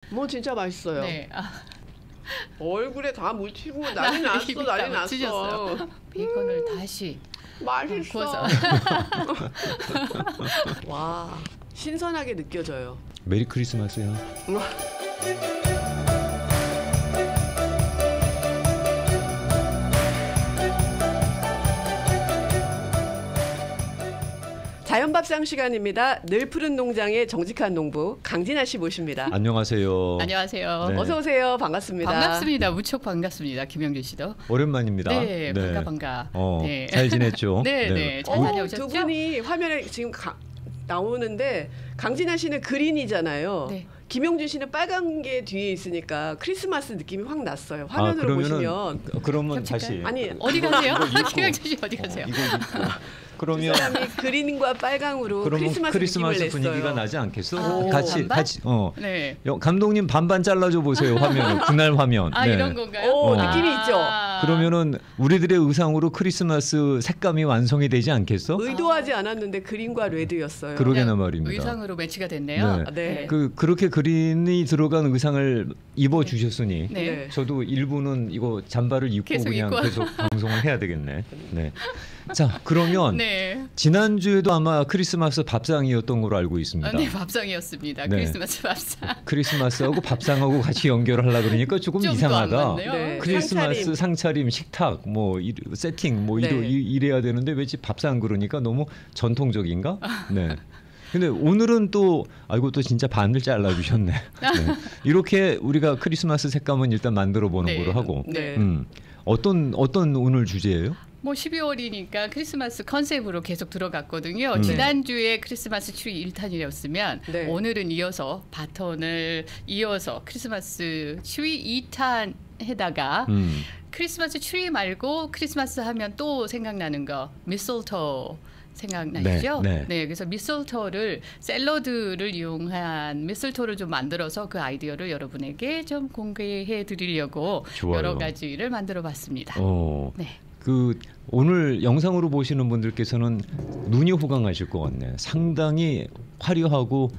뭐 진짜 맛있어요. 네. 얼굴에 다 묻히고 난리 났어, 난리 났어. 베이컨을 다시 맛있어. 구워서. 와, 신선하게 느껴져요. 메리 크리스마스야. 자연밥상 시간입니다. 늘 푸른 농장의 정직한 농부 강진아 씨 모십니다. 안녕하세요. 안녕하세요. 네. 어서 오세요. 반갑습니다. 반갑습니다. 무척 반갑습니다. 김영준 씨도. 오랜만입니다. 네, 반가. 네. 잘 지냈죠? 네. 잘 다녀오셨죠? 두 분이 화면에 지금 나오는데 강진아 씨는 그린이잖아요. 네. 김영준 씨는 빨간 게 뒤에 있으니까 크리스마스 느낌이 확 났어요. 화면으로 보시면. 그러면 다시. 아니 어디 가세요? 김영준 씨 어디 가세요? 이거 그러면 사람이 그린과 빨강으로 크리스마스 느낌을 냈어요. 분위기가 나지 않겠어? 반반? 같이. 네. 감독님 반반 잘라줘 보세요. 화면을 그날 화면. 네. 이런 건가요? 오, 느낌이 있죠. 그러면은 우리들의 의상으로 크리스마스 색감이 완성이 되지 않겠어? 의도하지 않았는데 그린과 레드였어요. 그러게나 말입니다. 의상으로 매치가 됐네요. 네. 그렇게 그린이 들어간 의상을 입어 주셨으니 네. 저도 일부는 이거 잠바를 입고 계속 방송을 해야 되겠네. 네. 자, 그러면 네. 지난주에도 아마 크리스마스 밥상이었던 걸로 알고 있습니다. 네, 밥상이었습니다. 네. 크리스마스 밥상. 크리스마스하고 밥상하고 같이 연결을 하려고 그러니까 조금 이상하다. 네. 크리스마스 상차림, 식탁, 세팅 이래야 되는데 왜 밥상 그러니까 너무 전통적인가? 네. 근데 오늘은 또 또 진짜 반을 잘라주셨네. 네. 이렇게 우리가 크리스마스 색감은 일단 만들어 보는 거로 하고. 네. 어떤 오늘 주제예요? 12월이니까 크리스마스 컨셉으로 계속 들어갔거든요. 지난주에 크리스마스 추리 1탄이었으면 오늘은 이어서 바톤을 이어서 크리스마스 추리 2탄 해다가 크리스마스 추리 말고 크리스마스 하면 또 생각나는 거 미슬토 생각나시죠? 네, 그래서 미슬토를 샐러드를 이용한 미슬토를 좀 만들어서 그 아이디어를 여러분에게 좀 공개해 드리려고 여러 가지를 만들어 봤습니다. 네. 오늘 영상으로 보시는 분들께서는 눈이 호강하실 것 같네. 상당히 화려하고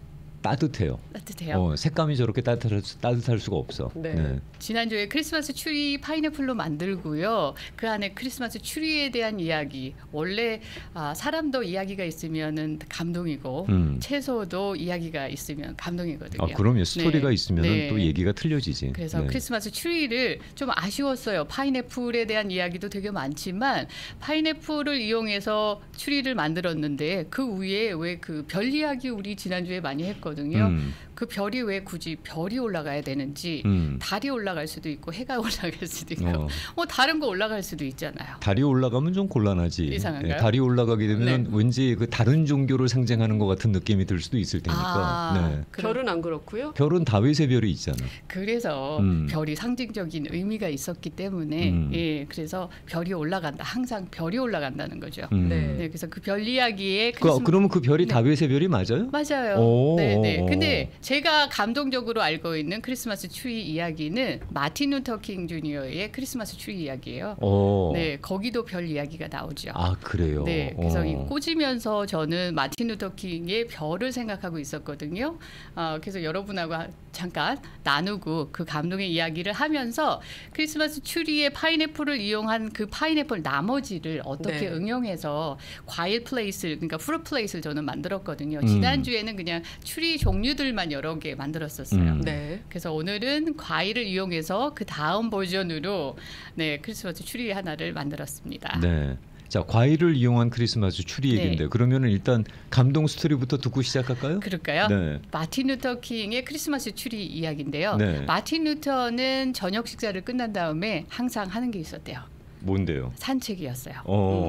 따뜻해요. 색감이 저렇게 따뜻할 수가 없어. 네. 지난주에 크리스마스 추리 파인애플로 만들고요. 그 안에 크리스마스 추리에 대한 이야기. 원래 사람도 이야기가 있으면은 감동이고 채소도 이야기가 있으면 감동이거든요. 그럼요. 스토리가 있으면 또 얘기가 틀려지지. 그래서 크리스마스 추리를 좀 아쉬웠어요. 파인애플에 대한 이야기도 되게 많지만 파인애플을 이용해서 추리를 만들었는데 그 위에 왜 그 별 이야기 우리 지난주에 많이 했거든요. 그 별이 왜 굳이 별이 올라가야 되는지 달이 올라갈 수도 있고 해가 올라갈 수도 있고 다른 거 올라갈 수도 있잖아요. 달이 올라가면 좀 곤란하지. 이상한가요? 달이 올라가게 되면 왠지 그 다른 종교를 상징하는 것 같은 느낌이 들 수도 있을 테니까. 별은 안 그렇고요. 별은 다윗의 별이 있잖아. 그래서 별이 상징적인 의미가 있었기 때문에 그래서 별이 올라간다. 항상 별이 올라간다는 거죠. 그래서 그 별 이야기에 그러면 그 별이 다윗의 별이 맞아요? 맞아요. 네. 근데 제가 감동적으로 알고 있는 크리스마스 추리 이야기는 마틴 루터 킹 주니어의 크리스마스 추리 이야기예요. 네, 거기도 별 이야기가 나오죠. 그래요? 네, 그래서 꽂으면서 저는 마틴 루터 킹의 별을 생각하고 있었거든요. 그래서 여러분하고 잠깐 나누고 그 감동의 이야기를 하면서 크리스마스 추리의 파인애플을 이용한 그 파인애플 나머지를 어떻게 응용해서 과일 플레이스를 그러니까 프루트 플레이스를 저는 만들었거든요. 지난주에는 그냥 추리 종류들만 여러 개 만들었었어요. 그래서 오늘은 과일을 이용해서 그 다음 버전으로 크리스마스 추리 하나를 만들었습니다. 네. 자, 과일을 이용한 크리스마스 추리 얘기인데 그러면은 일단 감동 스토리부터 듣고 시작할까요? 그럴까요? 마틴 루터 킹의 크리스마스 추리 이야기인데요. 마틴 루터는 저녁 식사를 끝난 다음에 항상 하는 게 있었대요. 뭔데요? 산책이었어요.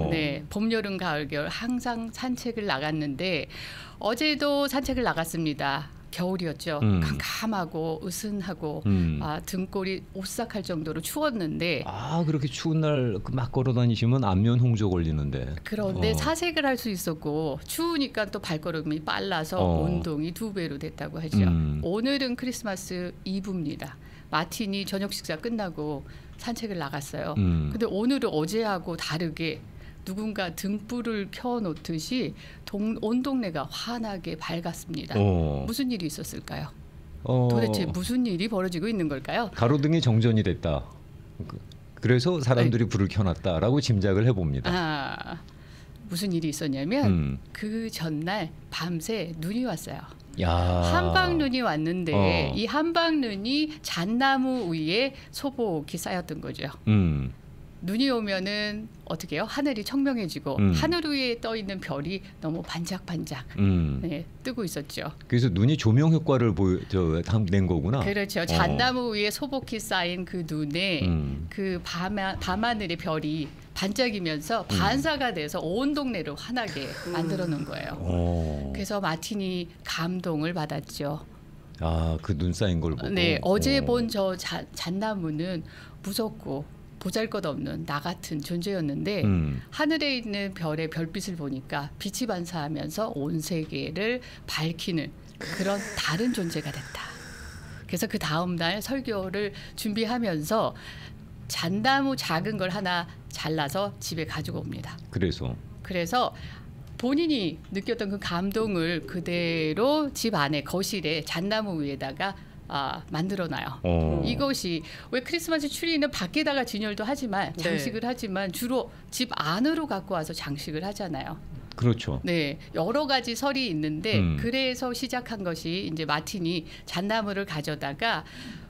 봄, 여름, 가을, 겨울 항상 산책을 나갔는데 어제도 산책을 나갔습니다. 겨울이었죠. 캄캄하고 으스하고 등골이 오싹할 정도로 추웠는데 그렇게 추운 날 막 걸어 다니시면 안면 홍조 걸리는데 그런데 사색을 할 수 있었고 추우니까 또 발걸음이 빨라서 운동이 2배로 됐다고 하죠. 오늘은 크리스마스 이브입니다. 마틴이 저녁 식사 끝나고 산책을 나갔어요. 근데 오늘은 어제하고 다르게 누군가 등불을 켜놓듯이 온 동네가 환하게 밝았습니다. 무슨 일이 있었을까요? 도대체 무슨 일이 벌어지고 있는 걸까요? 가로등이 정전이 됐다. 그래서 사람들이 불을 켜놨다라고 짐작을 해봅니다. 무슨 일이 있었냐면 그 전날 밤새 눈이 왔어요. 야. 한방눈이 왔는데 이 한방눈이 잣나무 위에 소복이 쌓였던 거죠. 눈이 오면은 어떻게 해요? 하늘이 청명해지고 하늘 위에 떠 있는 별이 너무 반짝반짝 네, 뜨고 있었죠. 그래서 눈이 조명 효과를 낸 거구나. 그렇죠. 잣나무 위에 소복이 쌓인 그 눈에 그 밤하늘의 별이 반짝이면서 반사가 돼서 온 동네를 환하게 만들어 놓은 거예요. 그래서 마틴이 감동을 받았죠. 그 눈 쌓인 걸 보고. 네, 어제 본 저 잣나무는 무섭고 보잘것없는 나 같은 존재였는데 하늘에 있는 별의 별빛을 보니까 빛이 반사하면서 온 세계를 밝히는 그런 다른 존재가 됐다. 그래서 그 다음 날 설교를 준비하면서 잣나무 작은 걸 하나 잘라서 집에 가지고 옵니다. 그래서 본인이 느꼈던 그 감동을 그대로 집 안에 거실에 잣나무 위에다가 만들어놔요. 이것이 왜 크리스마스 트리는 밖에다가 진열도 하지만 장식을 하지만 주로 집 안으로 갖고 와서 장식을 하잖아요. 그렇죠. 네, 여러 가지 설이 있는데 그래서 시작한 것이 이제 마틴이 잣나무를 가져다가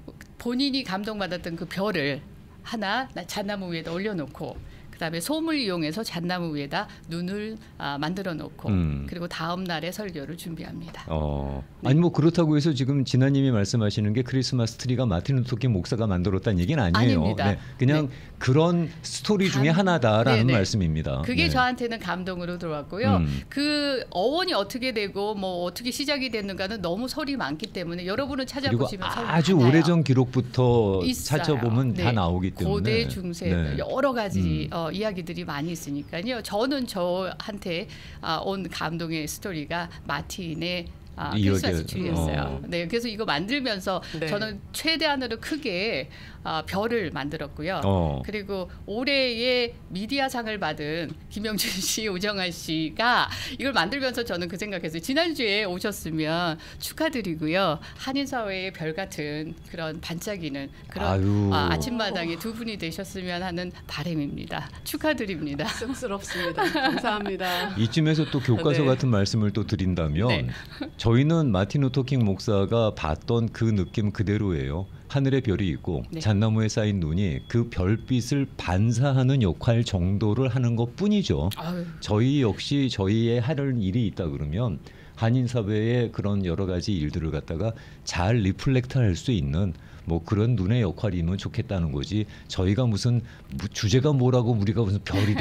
본인이 감동받았던 그 별을 하나 잣나무 위에다 올려놓고 그다음에 솜을 이용해서 잣나무 위에다 눈을 만들어 놓고 그리고 다음 날에 설교를 준비합니다. 아니 뭐 그렇다고 해서 지금 진아님이 말씀하시는 게 크리스마스 트리가 마틴 루터 킹 목사가 만들었다는 얘기는 아니에요. 아닙니다. 네, 그냥 그런 스토리 중에 하나다라는 말씀입니다. 그게 저한테는 감동으로 들어왔고요. 그 어원이 어떻게 되고 뭐 어떻게 시작이 됐는가는 너무 설이 많기 때문에 여러분은 찾아보시면 아주 오래전 기록부터 찾아보면 다 나오기 때문에 고대 중세 여러 가지 이야기들이 많이 있으니까요. 저는 저한테 온 감동의 스토리가 마틴의 크리스마스 트리였어요. 네, 그래서 이거 만들면서 저는 최대한으로 크게 별을 만들었고요. 그리고 올해의 미디어상을 받은 김영준 씨, 오정환 씨가 이걸 만들면서 저는 그 생각했어요. 지난주에 오셨으면 축하드리고요. 한인사회의 별 같은 그런 반짝이는 그런 아침마당에 두 분이 되셨으면 하는 바람입니다. 축하드립니다. 쑥스럽습니다. 감사합니다. 이쯤에서 또 교과서 같은 말씀을 또 드린다면 저희는 마틴 루터 킹 목사가 봤던 그 느낌 그대로예요. 하늘에 별이 있고 잣나무에 쌓인 눈이 그 별빛을 반사하는 역할 정도를 하는 것뿐이죠. 저희 역시 저희의 하는 일이 있다 그러면 한인 사회의 그런 여러 가지 일들을 갖다가 잘 리플렉트할 수 있는 뭐 그런 눈의 역할이면 좋겠다는 거지. 저희가 무슨 주제가 뭐라고 우리가 무슨 별이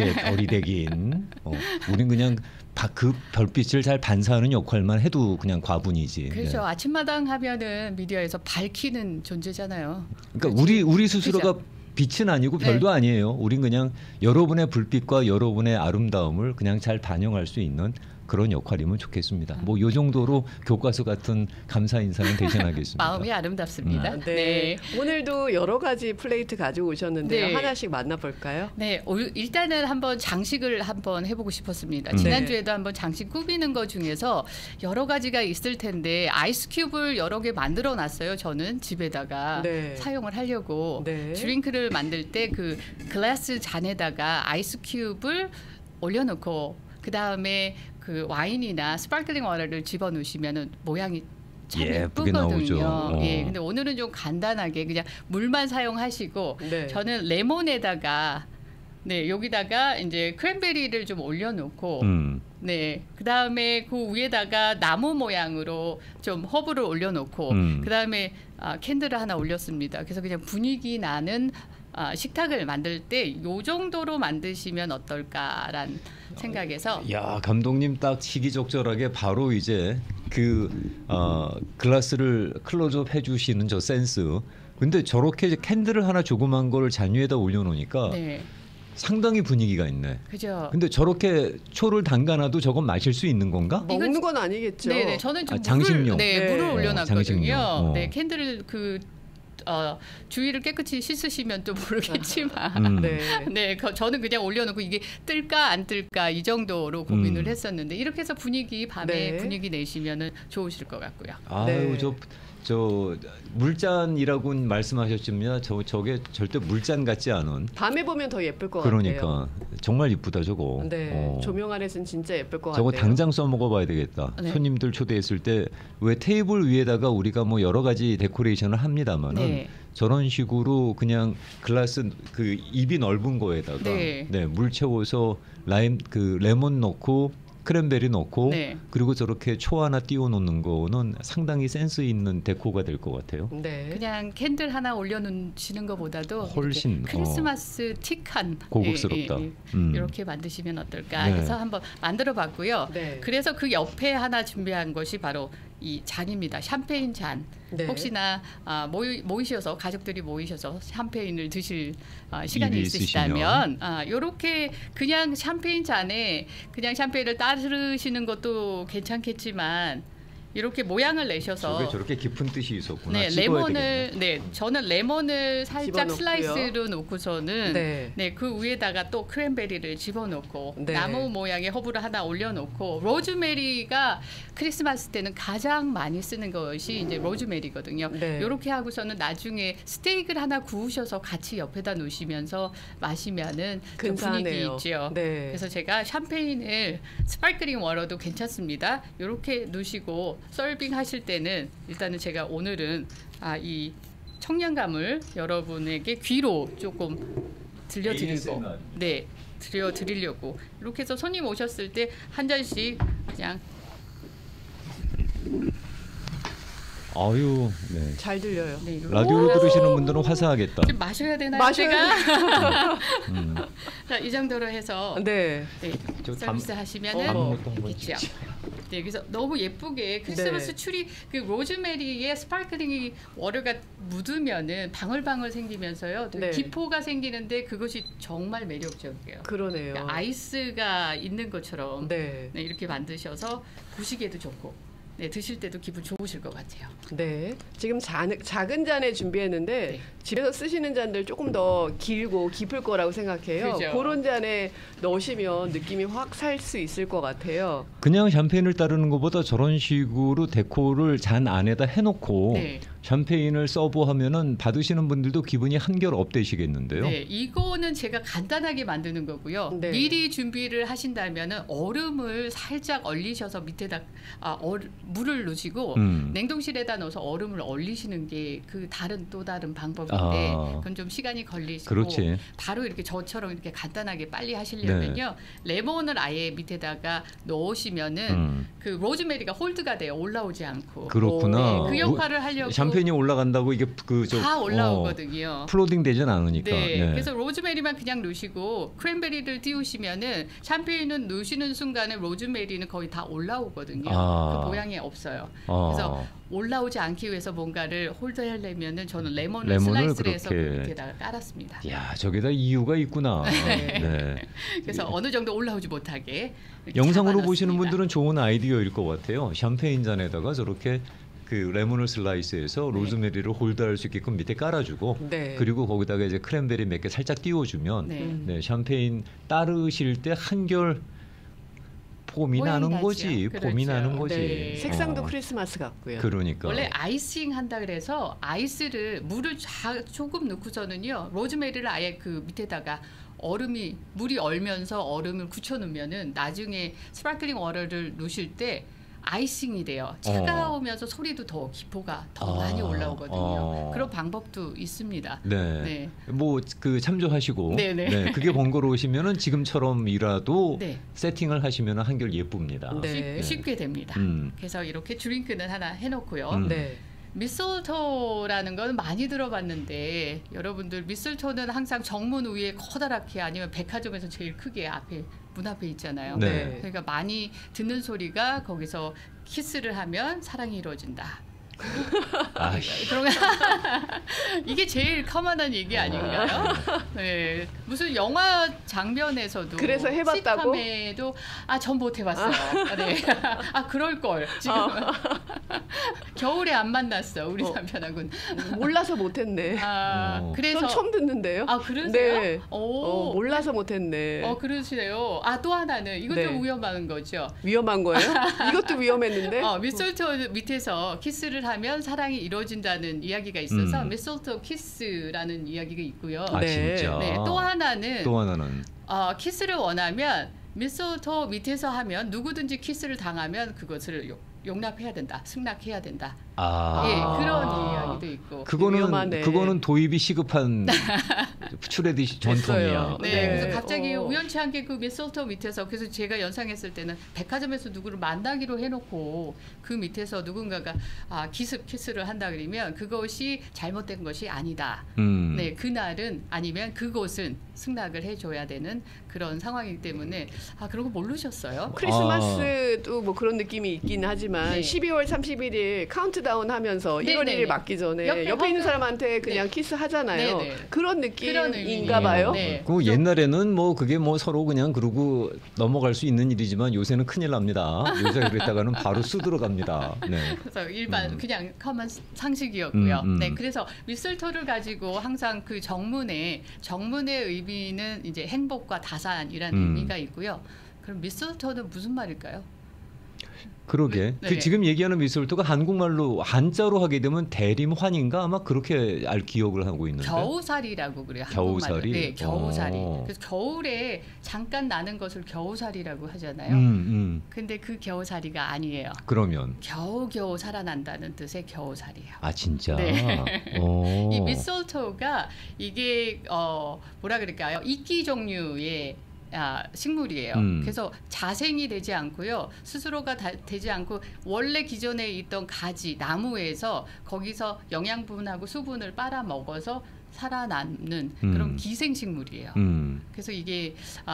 되긴. 우린 그냥 그 별빛을 잘 반사하는 역할만 해도 그냥 과분이지. 그렇죠. 아침마당 하면은 미디어에서 밝히는 존재잖아요. 그러니까 우리 스스로가 빛은 아니고 별도 아니에요. 우린 그냥 여러분의 불빛과 여러분의 아름다움을 그냥 잘 반영할 수 있는 그런 역할이면 좋겠습니다. 뭐 요 정도로 교과서 같은 감사 인사는 대신하겠습니다. 마음이 아름답습니다. 네. 오늘도 여러 가지 플레이트 가지고 오셨는데요. 하나씩 만나볼까요? 네, 일단은 한번 장식을 한번 해보고 싶었습니다. 지난주에도 한번 장식 꾸미는 것 중에서 여러 가지가 있을 텐데 아이스 큐브를 여러 개 만들어 놨어요. 저는 집에다가 사용을 하려고 드링크를 만들 때 그 글라스 잔에다가 아이스 큐브를 올려놓고 그 다음에 그 와인이나 스파클링 워터를 집어넣으시면은 모양이 참 예쁘거든요. 근데 오늘은 좀 간단하게 그냥 물만 사용하시고 저는 레몬에다가 여기다가 이제 크랜베리를 좀 올려놓고 그 다음에 그 위에다가 나무 모양으로 좀 허브를 올려놓고 그 다음에 캔들을 하나 올렸습니다. 그래서 그냥 분위기 나는 식탁을 만들 때 요 정도로 만드시면 어떨까란 생각에서 감독님 딱 시기적절하게 바로 이제 그 글라스를 클로즈업 해주시는 저 센스. 근데 저렇게 캔들을 하나 조그만 걸 잔 위에다 올려놓으니까 상당히 분위기가 있네. 그죠. 근데 저렇게 초를 담가놔도 저건 마실 수 있는 건가? 먹는 건 아니겠죠. 네네. 저는 좀 장식용. 물을 올려놨거든요. 캔들을 주위를 깨끗이 씻으시면 또 모르겠지만 저는 그냥 올려놓고 이게 뜰까 안 뜰까 이 정도로 고민을 했었는데 이렇게 해서 분위기 밤에 분위기 내시면은 좋으실 것 같고요. 아유 저 물잔이라고 말씀하셨지만 저게 절대 물잔 같지 않은. 밤에 보면 더 예쁠 것 그러니까. 같아요. 정말 이쁘다 저거. 네, 조명 안에서는 진짜 예쁠 것 저거 같아요. 당장 써먹어봐야 되겠다. 네. 손님들 초대했을 때 왜 테이블 위에다가 우리가 뭐 여러 가지 데코레이션을 합니다만은 네. 저런 식으로 그냥 글라스 그 입이 넓은 거에다가 네. 네, 물 채워서 레몬 넣고 크랜베리 넣고 네. 그리고 저렇게 초 하나 띄워 놓는 거는 상당히 센스 있는 데코가 될 것 같아요. 네. 그냥 캔들 하나 올려놓으시는 것보다도 훨씬 크리스마스 틱한 고급스럽다. 이렇게 만드시면 어떨까 네. 해서 한번 만들어봤고요. 네. 그래서 그 옆에 하나 준비한 것이 바로 이 잔입니다. 샴페인 잔. 네. 혹시나 모이셔서 가족들이 모이셔서 샴페인을 드실 시간이 일이 있으시다면 이렇게 그냥 샴페인 잔에 그냥 샴페인을 따르시는 것도 괜찮겠지만 이렇게 모양을 내셔서 저게 저렇게 깊은 뜻이 있었구나. 네, 레몬을 저는 레몬을 살짝 집어넣고요. 슬라이스로 놓고서는 네. 그 위에다가 또 크랜베리를 집어넣고 네. 나무 모양의 허브를 하나 올려놓고 로즈메리가 크리스마스 때는 가장 많이 쓰는 것이 이제 로즈메리거든요. 네. 이렇게 하고서는 나중에 스테이크를 하나 구우셔서 같이 옆에다 놓으시면서 마시면은 좀 분위기 근사하네요. 있죠. 네. 그래서 제가 샴페인을 스파클링 워터도 괜찮습니다. 이렇게 놓으시고 서빙 하실 때는 일단은 제가 오늘은 이 청량감을 여러분에게 귀로 조금 들려드리고 들려드리려고 이렇게 해서 손님 오셨을 때 한 잔씩 그냥 아유, 네. 잘 들려요. 네, 라디오로 들으시는 분들은 화사하겠다. 좀 마셔야 되나요? 마셔야 제가? 자, 이 정도로 해서 네. 서비스 하시면은 있겠죠. 네, 그래서 너무 예쁘게 크리스마스 네. 추리 그 로즈메리에 스파클링 워터가 묻으면은 방울방울 생기면서요. 되게 네. 기포가 생기는데 그것이 정말 매력적이에요. 그러네요. 그러니까 아이스가 있는 것처럼 네. 이렇게 만드셔서 보시기에도 좋고 드실 때도 기분 좋으실 것 같아요. 네. 지금 작은 잔에 준비했는데 네. 집에서 쓰시는 잔들 조금 더 길고 깊을 거라고 생각해요. 그죠. 그런 잔에 넣으시면 느낌이 확 살 수 있을 것 같아요. 그냥 샴페인을 따르는 것보다 저런 식으로 데코를 잔 안에다 해놓고 네. 샴페인을 서브하면은 받으시는 분들도 기분이 한결 업되시겠는데요. 네, 이거는 제가 간단하게 만드는 거고요. 네. 미리 준비를 하신다면은 얼음을 살짝 얼리셔서 밑에다 물을 넣으시고 냉동실에다 넣어서 얼음을 얼리시는 게 그 또 다른 방법인데 그건 좀 시간이 걸리시고 그렇지. 바로 이렇게 저처럼 이렇게 간단하게 빨리 하시려면요. 레몬을 아예 밑에다가 넣으시면은 그 로즈메리가 홀드가 돼요. 올라오지 않고. 그렇구나. 그 역할을 하려고 샴페인이 올라간다고 이게 다 올라오거든요. 플로딩 되진 않으니까. 네, 그래서 로즈메리만 그냥 넣으시고 크랜베리를 띄우시면은 샴페인은 넣으시는 순간에 로즈메리는 거의 다 올라오거든요. 그 모양이 없어요. 그래서 올라오지 않기 위해서 뭔가를 홀드하려면은 저는 레몬을 슬라이스를 해서 그 밑에다가 깔았습니다. 야, 저기다 이유가 있구나. 네. 그래서 어느 정도 올라오지 못하게 영상으로 보시는 분들은 좋은 아이디어일 것 같아요. 샴페인 잔에다가 저렇게 그 레몬을 슬라이스해서 로즈메리를 홀드할 수 있게끔 밑에 깔아주고 그리고 거기다가 이제 크랜베리 몇 개 살짝 띄워주면 샴페인 따르실 때 한결 봄이 나는 거지. 그렇죠. 봄이 나는 거지. 네. 색상도 크리스마스 같고요. 그러니까. 원래 아이싱 한다 그래서 아이스를 물을 조금 넣고서는요. 로즈메리를 아예 그 밑에다가 물이 얼면서 얼음을 굳혀놓으면은 나중에 스파클링 워터를 넣으실 때 아이싱이 돼요. 차가우면서 소리도 더 기포가 더 많이 올라오거든요. 그런 방법도 있습니다. 네. 뭐 그 참조하시고. 네네. 그게 번거로우시면은 지금처럼이라도 세팅을 하시면은 한결 예쁩니다. 쉽게 됩니다. 그래서 이렇게 드링크는 하나 해놓고요. 미슬토라는 건 많이 들어봤는데 여러분들 미슬토는 항상 정문 위에 커다랗게 아니면 백화점에서 제일 크게 문 앞에 있잖아요. 그러니까 많이 듣는 소리가 거기서 키스를 하면 사랑이 이루어진다. 그러면 이게 제일 커먼한 얘기 아닌가요? 네. 무슨 영화 장면에서도 그래서 해봤다고? 시트콤에도 전 못 해봤어요. 네. 그럴 걸 지금 겨울에 안 만났어 우리 남편하고는. 몰라서 못했네. 그래서 처음 듣는데요. 그러세요? 네. 몰라서 못했네. 그러시네요. 또 하나는 이것도 네. 위험한 거죠. 위험한 거예요? 이것도 위험했는데. 미스터토 밑에서 키스를 하면 사랑이 이루어진다는 이야기가 있어서 미스터토 키스라는 이야기가 있고요. 진짜. 네. 또 하나는 키스를 원하면 미스터토 밑에서 하면 누구든지 키스를 당하면 그것을 용납해야 된다, 승낙해야 된다. 그런 이야기도 있고. 그거는 도입이 시급한 출애굽 전통이야. 그래서 갑자기 우연치 않게 그 미스터토 밑에서 그래서 제가 연상했을 때는 백화점에서 누구를 만나기로 해놓고 그 밑에서 누군가가 키스를 한다 그러면 그것이 잘못된 것이 아니다. 네, 그날은 아니면 그곳은 승낙을 해줘야 되는 그런 상황이기 때문에 그런 거 모르셨어요? 크리스마스도 뭐 그런 느낌이 있긴 하지만 12월 31일 카운트다운 하면서 1월 1일 맞기 전에 옆에 있는 사람한테 그냥 키스하잖아요. 그런 느낌인가 봐요. 그 옛날에는 뭐 그게 뭐 서로 그냥 그러고 넘어갈 수 있는 일이지만 요새는 큰일 납니다. 요새 그랬다가는 바로 쑥들어갑니다. 그래서 일반 그냥 커먼 상식이었고요. 네, 그래서 미스터토를 가지고 항상 그 정문의 의미는 이제 행복과 다산이라는 의미가 있고요. 그럼 미스터토는 무슨 말일까요? 그러게. 그 지금 얘기하는 미스터토가 한국말로 한자로 하게 되면 대림환인가 아마 그렇게 기억을 하고 있는데. 겨우살이라고 그래요. 겨우살이. 네, 겨우살이. 그래서 겨울에 잠깐 나는 것을 겨우살이라고 하잖아요. 근데 그 겨우살이가 아니에요. 그러면 겨우겨우 살아난다는 뜻의 겨우살이에요. 진짜. 네. 이 미스터토가 이게 뭐라 그럴까요? 이끼 종류의 식물이에요. 그래서 자생이 되지 않고요. 스스로가 되지 않고 원래 기존에 있던 가지, 나무에서 거기서 영양분하고 수분을 빨아먹어서 살아남는 그런 기생식물이에요. 그래서 이게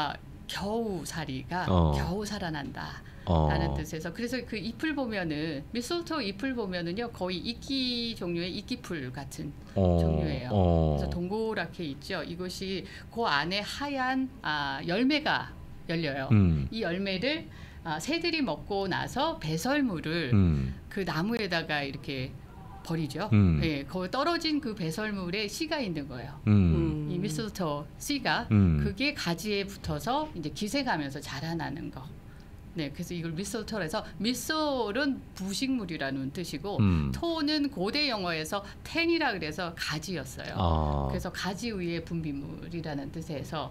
겨우살이가 겨우 살아난다. 라는 뜻에서 그래서 그 잎을 보면은 미스터토 잎을 보면은요 거의 이끼 종류의 이끼풀 같은 종류예요. 그래서 동그랗게 있죠. 이것이 그 안에 하얀 열매가 열려요. 이 열매를 새들이 먹고 나서 배설물을 그 나무에다가 이렇게 버리죠. 거기 떨어진 그 배설물에 씨가 있는 거예요. 이 미스터토 씨가 그게 가지에 붙어서 이제 기생하면서 자라나는 거. 네, 그래서 이걸 미스터토에서 미솔은 부식물이라는 뜻이고 토는 고대 영어에서 텐이라 그래서 가지였어요. 그래서 가지 위의 분비물이라는 뜻에서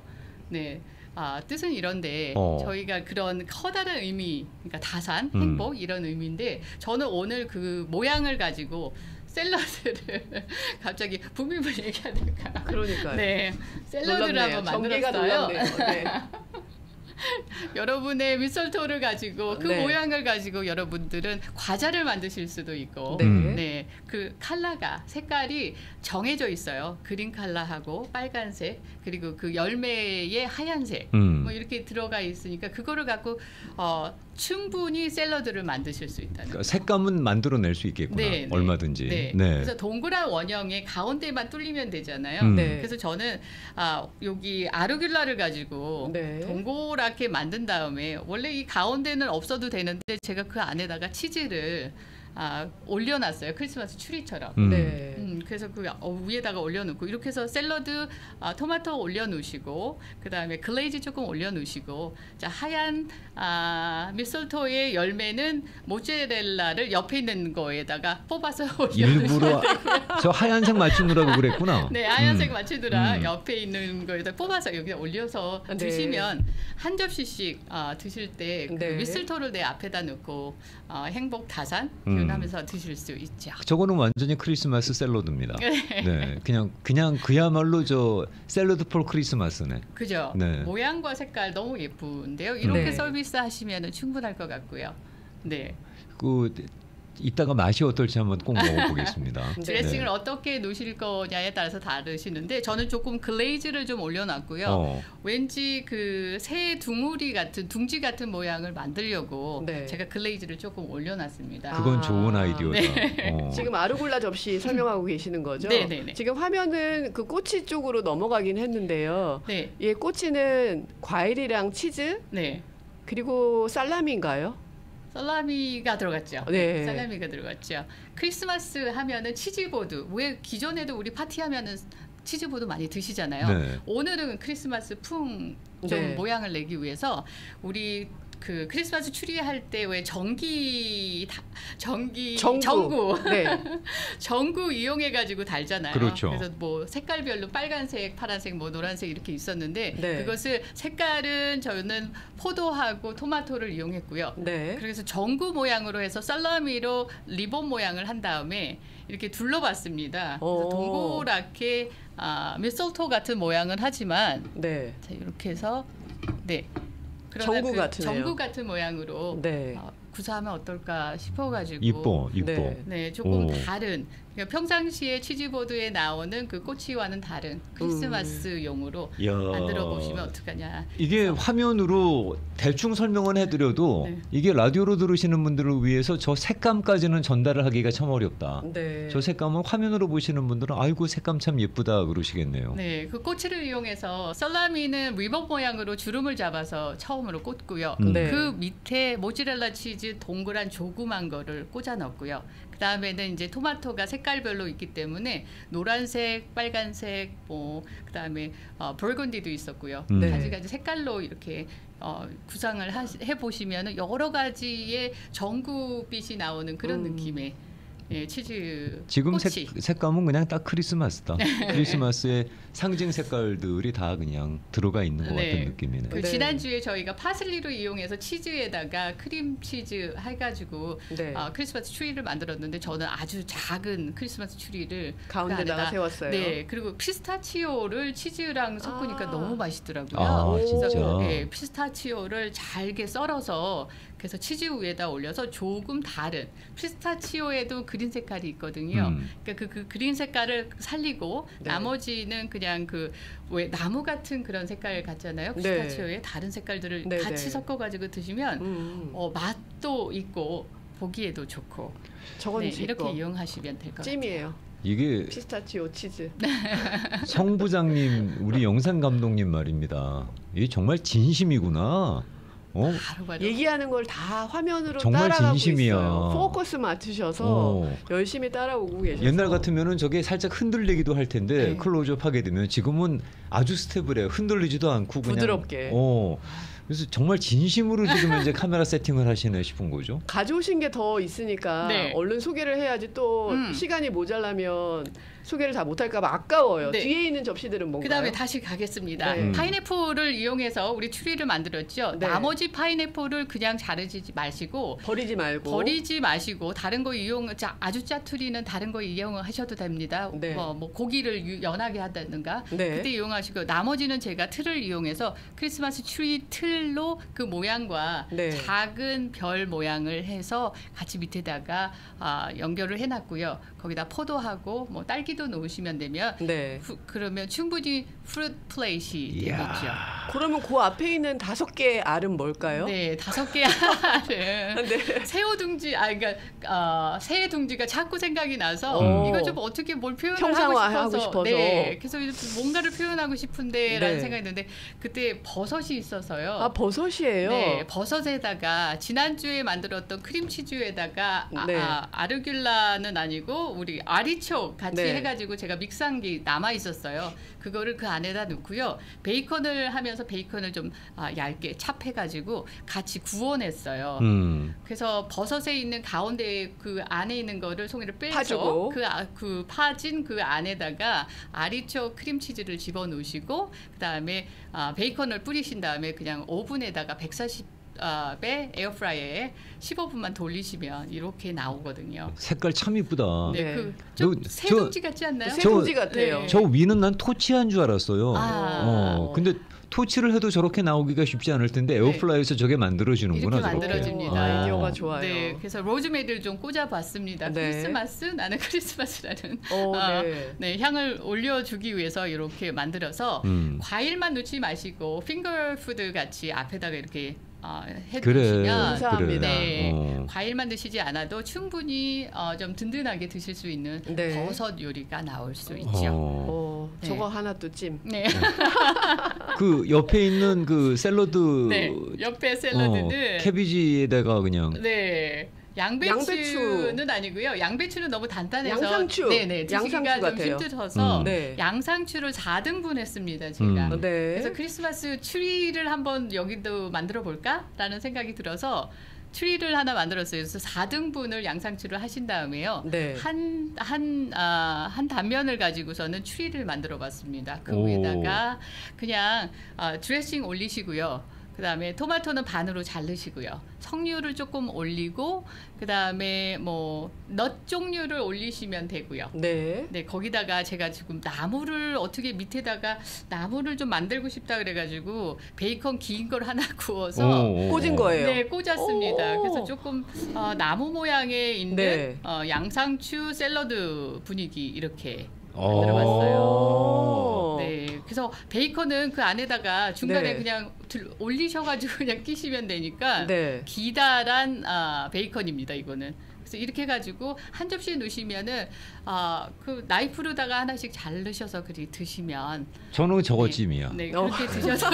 뜻은 이런데 저희가 그런 커다란 의미, 그러니까 다산, 행복 이런 의미인데 저는 오늘 그 모양을 가지고 샐러드를 갑자기 분비물 얘기하니까 그러니까요. 네, 샐러드를 한번 만들었어요. 여러분의 미스터토를 가지고 그 모양을 가지고 여러분들은 과자를 만드실 수도 있고 그 컬러가 색깔이 정해져 있어요. 그린 컬러하고 빨간색 그리고 그 열매의 하얀색 뭐 이렇게 들어가 있으니까 그거를 갖고 충분히 샐러드를 만드실 수 있다는 그러니까 색감은 만들어낼 수 있겠구나. 얼마든지. 그래서 동그란 원형의 가운데만 뚫리면 되잖아요. 그래서 저는 여기 아르귤라를 가지고 동그랗게 만든 다음에 원래 이 가운데는 없어도 되는데 제가 그 안에다가 치즈를 올려놨어요. 크리스마스 추리처럼. 그래서 그 위에다가 올려놓고 이렇게 해서 샐러드 토마토 올려놓으시고 그 다음에 글레이즈 조금 올려놓으시고 자 하얀 미스터토의 열매는 모짜렐라를 옆에 있는 거에다가 뽑아서 일부러 저 하얀색 맞추느라고 그랬구나. 네, 하얀색 맞추느라 옆에 있는 거에다 뽑아서 여기다 올려서 드시면 한 접시씩 드실 때 그 미스터토를 내 앞에다 놓고 행복 다산 하면서 드실 수 있죠. 저거는 완전히 크리스마스 샐러드입니다. 네, 그냥 그야말로 저 샐러드 폴 크리스마스네. 그죠. 모양과 색깔 너무 예쁜데요. 이렇게 서비스하시면 충분할 것 같고요. 네. 이따가 맛이 어떨지 한번 꼭 먹어보겠습니다. 드레싱을 어떻게 놓으실 거냐에 따라서 다르시는데 저는 조금 글레이즈를 좀 올려놨고요. 왠지 그 새 둥지 같은 모양을 만들려고 제가 글레이즈를 조금 올려놨습니다. 그건 좋은 아이디어다. 지금 아르골라 접시 설명하고 계시는 거죠? 지금 화면은 그 꼬치 쪽으로 넘어가긴 했는데요. 이 꼬치는 과일이랑 치즈 그리고 살라미인가요? 살라미가 들어갔죠. 네. 살라미가 들어갔죠. 크리스마스 하면은 치즈보드. 왜 기존에도 우리 파티하면은 치즈보드 많이 드시잖아요. 네. 오늘은 크리스마스 풍 좀 네. 모양을 내기 위해서 우리 그 크리스마스 추리할 때 왜 전구 네. 전구 이용해 가지고 달잖아요. 그렇죠. 그래서 뭐 색깔별로 빨간색, 파란색, 뭐 노란색 이렇게 있었는데 네. 그것을 색깔은 저는 포도하고 토마토를 이용했고요. 네. 그래서 전구 모양으로 해서 살라미로 리본 모양을 한 다음에 이렇게 둘러봤습니다. 그래서 동그랗게 미슬토 같은 모양은 하지만 네. 자, 이렇게 해서 네. 전구 그 같으네요. 전구 같은 모양으로 네. 구사하면 어떨까 싶어가지고 이뻐. 네. 조금 다른 그러니까 평상시에 치즈보드에 나오는 그 꼬치와는 다른 크리스마스용으로 만들어 보시면 어떡하냐. 이게 화면으로 대충 설명은 해드려도 네. 이게 라디오로 들으시는 분들을 위해서 저 색감까지는 전달을 하기가 참 어렵다. 네. 저 색감은 화면으로 보시는 분들은 아이고 색감 참 예쁘다 그러시겠네요. 네, 그 꼬치를 이용해서 살라미는 리본 모양으로 주름을 잡아서 처음으로 꽂고요. 네. 그 밑에 모짜렐라 치즈 동그란 조그만 거를 꽂아 넣고요. 그 다음에는 이제 토마토가 색깔별로 있기 때문에 노란색, 빨간색, 뭐 그다음에 버건디도 있었고요. 네. 가지가지 색깔로 이렇게 구상을 해 보시면은 여러 가지의 전구빛이 나오는 그런 느낌의 치즈 지금 꼬치. 색감은 그냥 딱 크리스마스다. 크리스마스의 상징 색깔들이 다 그냥 들어가 있는 것 같은 느낌이네. 그 지난주에 저희가 파슬리로 이용해서 치즈에다가 크림 치즈 해가지고 크리스마스 트리를 만들었는데 저는 아주 작은 크리스마스 트리를 가운데다가 세웠어요. 네, 그리고 피스타치오를 치즈랑 섞으니까 너무 맛있더라고요. 아, 진짜. 네, 피스타치오를 잘게 썰어서 그래서 치즈 위에다 올려서 조금 다른 피스타치오에도 그린 색깔이 있거든요. 그러니까 그 그린 색깔을 살리고 나머지는 그냥 그 왜 나무 같은 그런 색깔 같잖아요. 피스타치오에 다른 색깔들을 같이 섞어가지고 드시면 맛도 있고 보기에도 좋고. 저건 이렇게 이용하시면 될 것 같아요. 찜이에요. 이게 피스타치오 치즈. 성 부장님, 우리 영상 감독님 말입니다. 이게 정말 진심이구나. 바로. 얘기하는 걸 다 화면으로 정말 따라가고 진심이야. 있어요. 포커스 맞추셔서 열심히 따라오고 계셔서. 옛날 같으면은 저게 살짝 흔들리기도 할 텐데 클로즈업 하게 되면 지금은 아주 스테블해요. 흔들리지도 않고 그냥 부드럽게. 그래서 정말 진심으로 지금 이제 카메라 세팅을 하시네 싶은 거죠. 가져오신 게 더 있으니까 얼른 소개를 해야지 또 시간이 모자라면 소개를 다 못할까 봐 아까워요. 뒤에 있는 접시들은 뭔가요? 그다음에 다시 가겠습니다. 파인애플을 이용해서 우리 추리를 만들었죠. 나머지 파인애플을 그냥 자르지 마시고 버리지 마시고 다른 거 아주 짜투리는 다른 거 이용하셔도 됩니다. 뭐 고기를 연하게 한다든가 그때 이용하시고 나머지는 제가 틀을 이용해서 크리스마스 트리 틀로 그 모양과 작은 별 모양을 해서 같이 밑에다가 연결을 해놨고요. 거기다 포도하고 뭐 딸기도 넣으시면 되면 그러면 충분히 프루트 플레이시 되겠죠. 그러면 그 앞에 있는 5개의 알은 뭘까요? 네, 5개의 알은 새우 둥지, 그러니까 새 둥지가 자꾸 생각이 나서 이거 좀 어떻게 뭘 표현을 하고 싶어서. 네, 그래서 뭔가를 표현하고 싶은데라는 생각이 드는데 그때 버섯이 있어서요. 버섯이에요? 네, 버섯에다가 지난주에 만들었던 크림치즈에다가 아르귤라는 아니고 우리 아리촉 같이 해가지고 제가 믹스한 게 남아 있었어요. 그거를 그 안에다 넣고요. 베이컨을 하면서 베이컨을 좀 얇게 찹해가지고 같이 구워냈어요. 그래서 버섯에 있는 가운데 그 안에 있는 거를 송이를 빼서 그 파진 그 안에다가 아리촉 크림치즈를 집어넣으시고 그다음에 베이컨을 뿌리신 다음에 그냥 오븐에다가 140 에어프라이어에 15분만 돌리시면 이렇게 나오거든요. 색깔 참 이쁘다. 네, 좀 새둥지 같지 않나요? 새둥지 같아요. 저 위는 난 토치한 줄 알았어요. 근데 토치를 해도 저렇게 나오기가 쉽지 않을 텐데 에어프라이어에서 저게 만들어지는구나. 이렇게 만들어집니다. 아이디어가 좋아요. 네, 그래서 로즈메리를 좀 꽂아봤습니다. 크리스마스, 나는 크리스마스라는 향을 올려주기 위해서 이렇게 만들어서 과일만 넣지 마시고 핑거푸드 같이 앞에다가 이렇게 해두시면 감사합니다. 네, 과일만 드시지 않아도 충분히 좀 든든하게 드실 수 있는 네. 버섯 요리가 나올 수 있죠. 네. 저거 하나 또 찜. 네. 그 옆에 있는 그 샐러드. 네. 옆에 샐러드는 캐비지에다가 그냥. 네. 양배추는 아니고요. 양배추는 너무 단단해서 양상추. 네네 드시기가 좀 같아요. 힘들어서 네. 양상추를 4등분 했습니다. 제가. 네. 그래서 크리스마스 트리를 한번 여기도 만들어 볼까라는 생각이 들어서 트리를 하나 만들었어요. 그래서 4등분을 양상추를 하신 다음에요. 네. 한 단면을 가지고서는 트리를 만들어 봤습니다. 그 오. 위에다가 그냥 드레싱 올리시고요. 그다음에 토마토는 반으로 자르시고요. 석류를 조금 올리고 그다음에 뭐 넛 종류를 올리시면 되고요. 네. 네, 거기다가 제가 지금 나무를 어떻게 밑에다가 나무를 좀 만들고 싶다 그래가지고 베이컨 긴 걸 하나 구워서 꽂은 거예요. 네, 꽂았습니다. 그래서 조금 나무 모양의 있는 네. 양상추 샐러드 분위기 이렇게 오. 들어갔어요. 네, 그래서 베이컨은 그 안에다가 중간에 네. 그냥 올리셔가지고 그냥 끼시면 되니까 네. 기다란 베이컨입니다. 이거는. 그래서 이렇게 해가지고 한 접시에 넣으시면은 그 나이프로다가 하나씩 자르셔서 그리 드시면 저는 저거 찜이야. 네, 그렇게 드셔서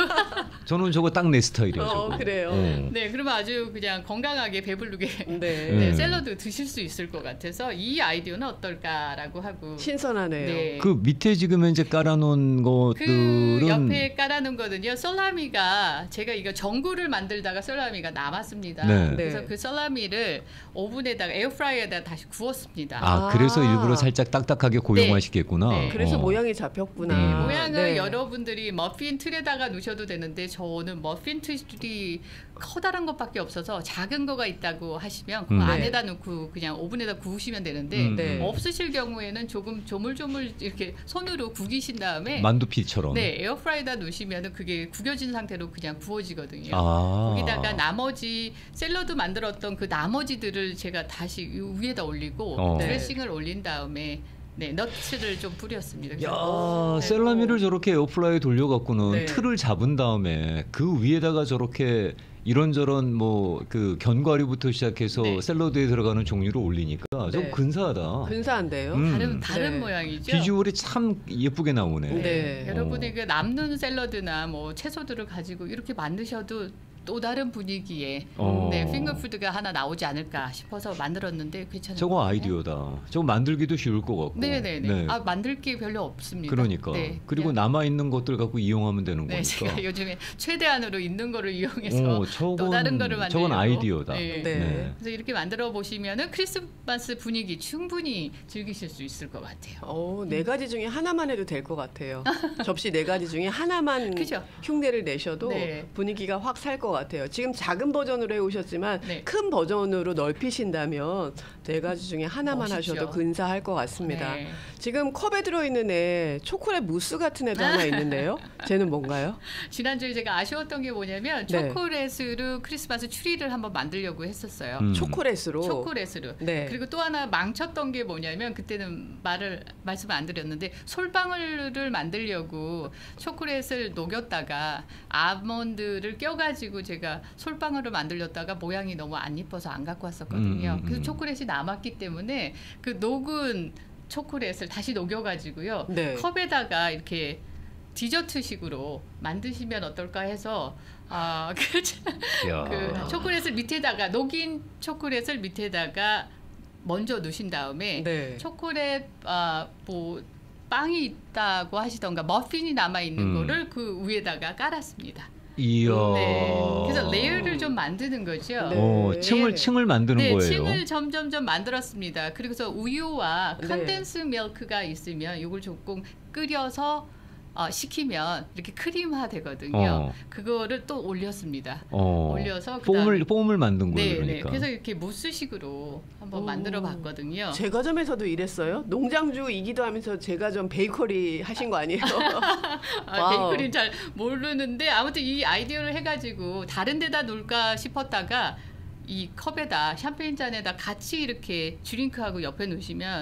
저는 저거 딱 내 스타일이야. 저거. 그래요. 네, 그러면 아주 그냥 건강하게 배부르게 네. 네, 샐러드 드실 수 있을 것 같아서 이 아이디어는 어떨까라고 하고 신선하네요. 네. 그 밑에 지금 현재 깔아놓은 것들은 그 옆에 깔아놓은 거는요. 썰라미가 제가 이거 전구를 만들다가 썰라미가 남았습니다. 네. 그래서 그 썰라미를 오븐에다가 에어프라이어에다 다시 구웠습니다. 그래서 일부러 살짝 딱딱하게 고용하시겠구나. 네. 그래서 모양이 잡혔구나. 네, 모양은 네. 여러분들이 머핀 틀에다가 놓으셔도 되는데 저는 머핀 틀이 커다란 것밖에 없어서 작은 거가 있다고 하시면 그 안에다 놓고 그냥 오븐에다 구우시면 되는데 네. 없으실 경우에는 조금 조물조물 이렇게 손으로 구기신 다음에 만두피처럼. 네, 에어프라이어에다 놓으시면 그게 구겨진 상태로 그냥 구워지거든요. 아. 거기다가 나머지 샐러드 만들었던 그 나머지들을 제가 다시 이 위에다 올리고 드레싱을 올린 다음에 네, 너츠를 좀 뿌렸습니다. 야, 샐러미를 저렇게 에어프라이어에 돌려갖고는 네. 틀을 잡은 다음에 그 위에다가 저렇게 이런저런 뭐 그 견과류부터 시작해서 네. 샐러드에 들어가는 종류를 올리니까 좀 네. 근사하다. 근사한데요. 다른 네. 모양이죠. 비주얼이 참 예쁘게 나오네. 네. 여러분이 그 남는 샐러드나 뭐 채소들을 가지고 이렇게 만드셔도 또 다른 분위기에 네, 핑거푸드가 하나 나오지 않을까 싶어서 만들었는데 괜찮아요. 저거 아이디어다. 저거 만들기도 쉬울 것 같고. 네네네. 네. 만들 게 별로 없습니다. 그러니까. 네, 그리고 남아 있는 것들 갖고 이용하면 되는 네, 거니까. 제가 요즘에 최대한으로 있는 거를 이용해서 또 다른 거를 만들고. 저건 아이디어다. 네. 네. 그래서 이렇게 만들어 보시면은 크리스마스 분위기 충분히 즐기실 수 있을 것 같아요. 4가지 중에 하나만 해도 될 것 같아요. 접시 4가지 중에 하나만 그죠? 흉내를 내셔도 네. 분위기가 확 살 것 같아요. 지금 작은 버전으로 해오셨지만 네. 큰 버전으로 넓히신다면 4가지 중에 하나만 멋있죠. 하셔도 근사할 것 같습니다. 네. 지금 컵에 들어있는 애 초콜릿 무스 같은 애도 하나 있는데요. 쟤는 뭔가요? 지난주에 제가 아쉬웠던 게 뭐냐면 네. 초콜릿으로 크리스마스 트리를 한번 만들려고 했었어요. 초콜릿으로? 초콜릿으로. 네. 그리고 또 하나 망쳤던 게 뭐냐면 그때는 말씀 안 드렸는데 솔방울을 만들려고 초콜릿을 녹였다가 아몬드를 껴가지고 제가 솔방울을 만들렸다가 모양이 너무 안 이뻐서 안 갖고 왔었거든요. 그래서 초콜릿이 남았기 때문에 그 녹은 초콜릿을 다시 녹여가지고요. 네. 컵에다가 이렇게 디저트식으로 만드시면 어떨까 해서 그 초콜릿을 밑에다가 녹인 초콜릿을 밑에다가 먼저 넣으신 다음에 네. 초콜릿 뭐 빵이 있다고 하시던가 머핀이 남아 있는 거를 그 위에다가 깔았습니다. 이야. 네. 그래서 레이어를 좀 만드는 거죠. 네. 층을 만드는 네, 거예요. 층을 점점점 만들었습니다. 그리고서 우유와 네. 컨덴스 밀크가 있으면 이걸 조금 끓여서 식히면 이렇게 크림화 되거든요. 그거를 또 올렸습니다. 올려서 폼을 만든 거예요. 네, 그러니까. 그래서 이렇게 무스식으로 한번 만들어 봤거든요. 제과점에서도 이랬어요? 농장주이기도 하면서 제과점 베이커리 하신 거 아니에요? 베이커리는 잘 모르는데 아무튼 이 아이디어를 해가지고 다른 데다 놓을까 싶었다가 이 컵에다 샴페인 잔에다 같이 이렇게 드링크하고 옆에 놓으시면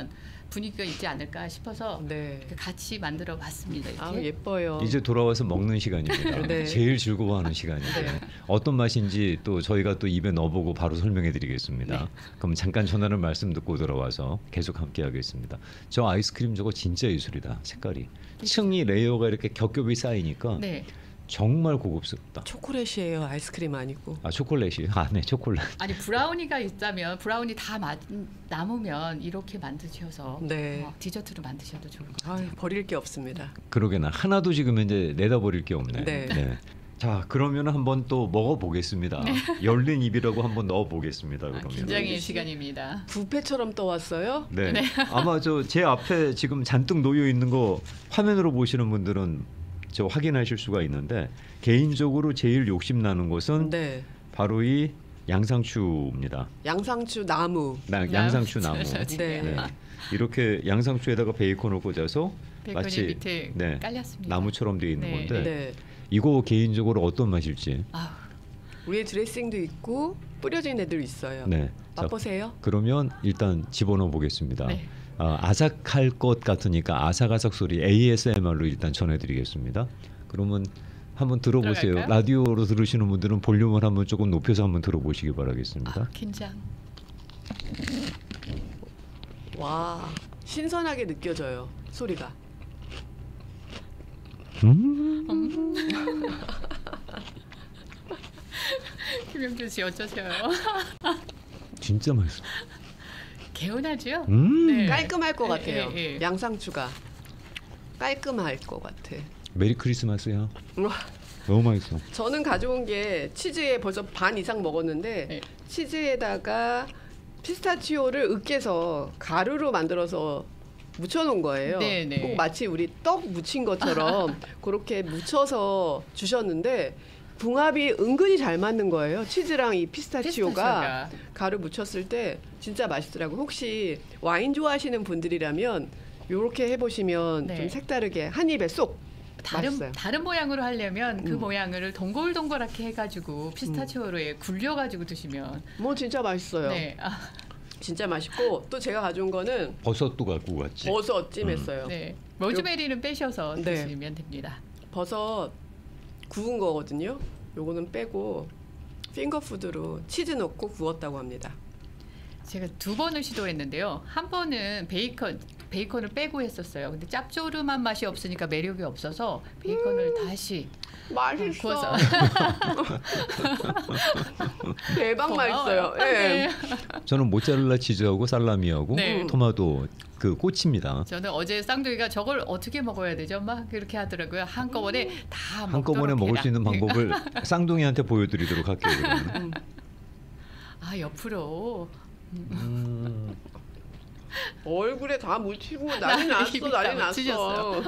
분위기가 있지 않을까 싶어서 네. 같이 만들어 봤습니다. 이렇게. 아, 예뻐요. 이제 돌아와서 먹는 시간입니다. 네. 제일 즐거워하는 시간인데 네. 어떤 맛인지 또 저희가 또 입에 넣어보고 바로 설명해드리겠습니다. 네. 그럼 잠깐 전하는 말씀 듣고 돌아와서 계속 함께하겠습니다. 저 아이스크림 저거 진짜 예술이다. 색깔이 층이 레이어가 이렇게 겹겹이 쌓이니까 네. 정말 고급스럽다. 초콜릿이에요. 아이스크림 아니고. 아 초콜릿이 네 초콜릿. 아니 브라우니가 있다면 브라우니 다 남으면 이렇게 만드셔서 네. 디저트로 만드셔도 좋을 것 같아요. 버릴 게 없습니다. 그러게나 하나도 지금 이제 내다 버릴 게 없네. 네. 자 그러면 한번 또 먹어보겠습니다. 열린 입이라고 한번 넣어보겠습니다. 그러면. 긴장의 시간입니다. 뷔페처럼 떠왔어요? 네. 아마 저 제 앞에 지금 잔뜩 놓여 있는 거 화면으로 보시는 분들은 저 확인하실 수가 있는데 개인적으로 제일 욕심 나는 것은 네. 바로 이 양상추입니다. 양상추 나무. 양상추 나무. 네. 네. 이렇게 양상추에다가 베이컨을 꽂아서 베이컨이 마치 밑에 깔렸습니다. 나무처럼 되어 있는 네. 건데 네. 이거 개인적으로 어떤 맛일지. 위에 드레싱도 있고 뿌려진 애들 있어요. 네. 맛보세요. 그러면 일단 집어넣어 보겠습니다. 네. 아삭할 것 같으니까 아삭아삭 소리 ASMR로 일단 전해드리겠습니다. 그러면 한번 들어보세요. 들어갈까요? 라디오로 들으시는 분들은 볼륨을 한번 조금 높여서 한번 들어보시기 바라겠습니다. 긴장. 와, 신선하게 느껴져요. 소리가. 김영준 씨 어쩌세요? 진짜 맛있어. 개운하죠? 네. 깔끔할 것 네, 같아요. 네. 양상추가 깔끔할 것 같아. 메리 크리스마스야. 우와. 너무 맛있어. 저는 가져온 게 치즈에 벌써 반 이상 먹었는데 네. 치즈에다가 피스타치오를 으깨서 가루로 만들어서 묻혀놓은 거예요. 네, 네. 꼭 마치 우리 떡 묻힌 것처럼 그렇게 묻혀서 주셨는데 궁합이 은근히 잘 맞는 거예요. 치즈랑 이 피스타치오가 가루 묻혔을 때 진짜 맛있더라고. 혹시 와인 좋아하시는 분들이라면 이렇게 해보시면 네. 좀 색다르게 한 입에 쏙 맛있어요. 다른 모양으로 하려면 그 모양을 동글동글하게 해가지고 피스타치오로에 굴려가지고 드시면 뭐 진짜 맛있어요. 네. 진짜 맛있고 또 제가 가져온 거는 버섯도 갖고 갔지. 버섯 찜했어요. 네. 로즈베리는 빼셔서 네. 드시면 됩니다. 버섯 구운 거거든요. 요거는 빼고 핑거푸드로 치즈 넣고 구웠다고 합니다. 제가 2번을 시도했는데요. 한 번은 베이컨을 빼고 했었어요. 근데 짭조름한 맛이 없으니까 매력이 없어서 베이컨을 다시 맛있어. 구워서. 대박 맛있어요. 네. 저는 모짜렐라 치즈하고 살라미하고 네. 토마토 그 꼬치입니다. 저는 어제 쌍둥이가 저걸 어떻게 먹어야 되죠? 막 그렇게 하더라고요. 한꺼번에 다 한꺼번에 먹을 수 있는 방법을 쌍둥이한테 보여드리도록 할게요. 그러면. 옆으로. 얼굴에 다 묻히고 난리 났어. 난리 났어.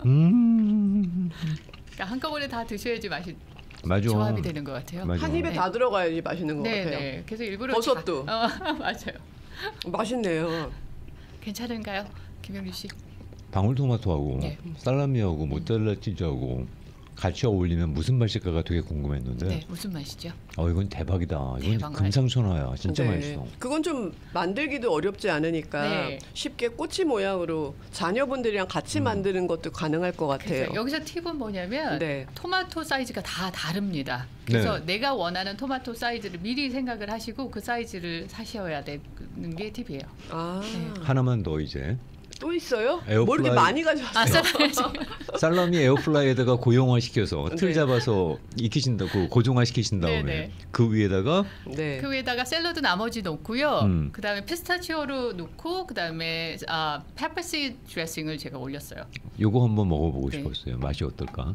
그러니까 한꺼번에 다 드셔야지 맛이 맞아. 조합이 되는 것 같아요. 맞아. 한 입에 다 들어가야지 맛있는 것 같아요. 네. 그래서 일부러 버섯도. 맞아요. 맛있네요. 괜찮은가요, 김영규 씨? 방울토마토하고 네. 살라미하고 모짜렐라 치즈하고 같이 어울리면 무슨 맛일까가 되게 궁금했는데 네, 무슨 맛이죠? 이건 대박이다. 이건 대박 금상첨화야. 진짜 네. 맛있어. 그건 좀 만들기도 어렵지 않으니까 네. 쉽게 꼬치 모양으로 자녀분들이랑 같이 만드는 것도 가능할 것 같아요. 그래서 여기서 팁은 뭐냐면 네. 토마토 사이즈가 다 다릅니다. 그래서 네. 내가 원하는 토마토 사이즈를 미리 생각을 하시고 그 사이즈를 사셔야 되는 게 팁이에요. 아, 네. 하나만 더 이제 또 있어요? 에어프라이- 뭐 이렇게 많이 가져왔어요? 살라미 에어프라이에다가 고용화시켜서 틀 네. 잡아서 익히신다고 고정화시키신 다음에 네. 그 위에다가 네. 그 위에다가 샐러드 나머지 넣고요. 음. 그다음에 피스타치오로 넣고 그다음에 페퍼시 드레싱을 제가 올렸어요. 요거 한번 먹어보고 네. 싶었어요. 맛이 어떨까?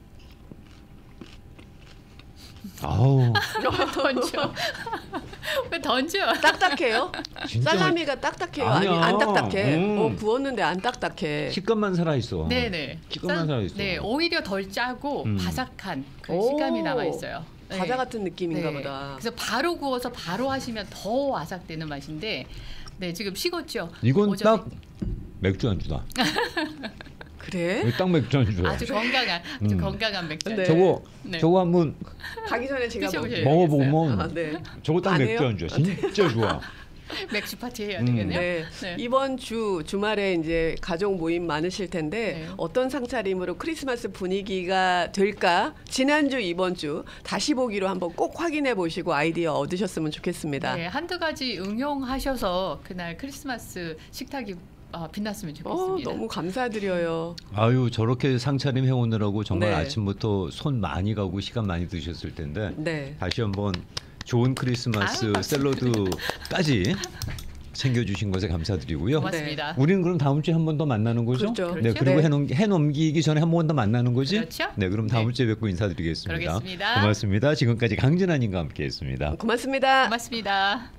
아우 던져. 왜 던져? 딱딱해요? 진짜 살라미가 딱딱해요? 아니 아니야. 안 딱딱해? 음. 구웠는데 안 딱딱해. 식감만 살아 있어. 네네. 식감만 살아 있어. 네, 오히려 덜 짜고 바삭한 그 오. 식감이 남아 있어요. 네. 과자 같은 느낌인가 네. 보다. 그래서 바로 구워서 바로 하시면 더 아삭되는 맛인데, 네 지금 식었죠. 이건 오전에. 딱 맥주 안주다. 그래? 이거 딱 맥주 안주야. 아주 건강한 맥주. 네. 저거 한번 가기 전에 제가 드셔보세요. 먹어보면 아, 네. 저거 딱 안 맥주 해요? 안주야. 진짜 좋아. 맥주 파티 해야 되겠네요. 네. 네. 이번 주말에 이제 가족 모임 많으실 텐데 네. 어떤 상차림으로 크리스마스 분위기가 될까? 지난주 이번 주 다시 보기로 한번 꼭 확인해 보시고 아이디어 얻으셨으면 좋겠습니다. 네, 한두 가지 응용하셔서 그날 크리스마스 식탁이 빛났으면 좋겠습니다. 너무 감사드려요. 아유 저렇게 상차림 해오느라고 정말 네. 아침부터 손 많이 가고 시간 많이 드셨을 텐데 네. 다시 한번 좋은 크리스마스 샐러드까지 챙겨주신 것에 감사드리고요. 고맙습니다. 네. 우리는 그럼 다음 주에 한 번 더 만나는 거죠? 그렇죠. 네, 그리고 해넘기기 전에 한 번 더 만나는 거지? 그렇죠. 네, 그럼 다음 주에 뵙고 인사드리겠습니다. 그러겠습니다. 고맙습니다. 지금까지 강진아님과 함께했습니다. 고맙습니다. 고맙습니다.